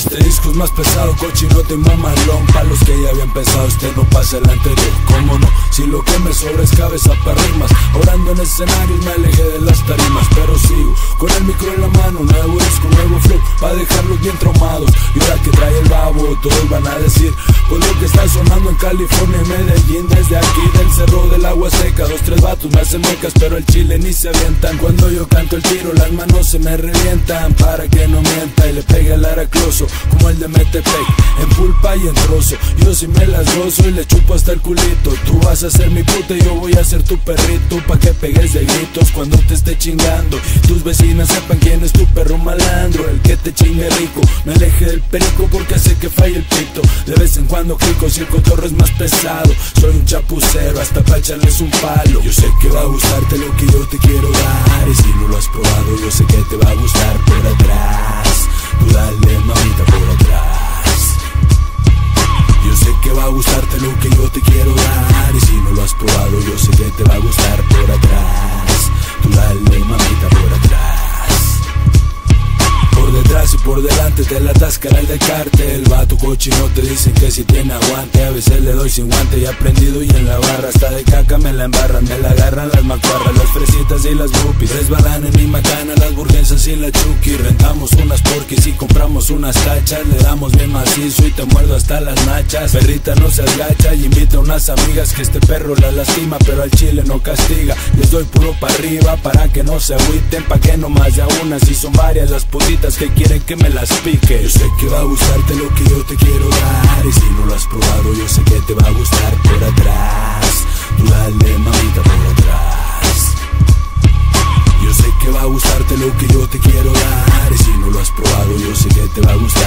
Este disco es más pesado, cochinote y mamalón. Pa' los que ya habían pensado, este no pasa el anterior. ¿Cómo no? Si lo que me sobra es cabeza pa' rimas. Orando en escenarios me alejé de las tarimas, pero sigo con el micro en la mano. Nuevo disco, nuevo flow, pa' dejarlos bien traumados. Y ahora que trae el babo, todos van a decir pues lo que está sonando en California y Medellín. Desde aquí del cerro del agua seca, 2, 3 vatos me hacen mecas, pero el chile ni se avientan. Cuando yo canto el tiro, las manos se me revientan. Para que no mienta y le pegue al aracloso, como el de Metepec, en pulpa y en trozo. Yo sí me las gozo y le chupo hasta el culito. Tú vas a ser mi puta y yo voy a ser tu perrito, pa' que pegues de gritos cuando te esté chingando. Tus vecinas sepan quién es tu perro malandro, el que te chingue rico. Me aleje del perico porque hace que falle el pito. De vez en cuando clico si el cotorro es más pesado. Soy un chapucero hasta pa' echarles un palo. Yo sé que va a gustarte lo que yo te quiero dar, y si no lo has probado yo sé que te va a gustar. Por atrás, tú dale mamita por atrás. Yo sé que va a gustarte lo que yo te quiero dar, y si no lo has probado yo sé que te va a gustar. Por atrás, tú dale mamita por atrás. Por detrás y por delante te la atascará el de cártel. El vato cochino te dicen que si tiene aguante. A veces le doy sin guante y aprendido y en la barra hasta de caca me la embarran. Me la agarran las macuarras, las fresitas y las groupies. Resbalan en mi macana, las burguesas y la chuki. Rentamos unas porquis y compramos unas tachas. Le damos bien macizo y te muerdo hasta las nachas. Perrita no se agacha y invita a unas amigas, que este perro la lastima pero al chile no castiga. Les doy puro pa' arriba para que no se agüiten, pa' que no más de a una. Si son varias las putitas que quieren que me las pique. Yo sé que va a gustarte lo que yo te quiero dar, y si no lo has probado yo sé que te va a gustar. Por atrás, tú dale mamita por atrás. Yo sé que va a gustarte lo que yo te quiero dar, y si no lo has probado yo sé que te va a gustar.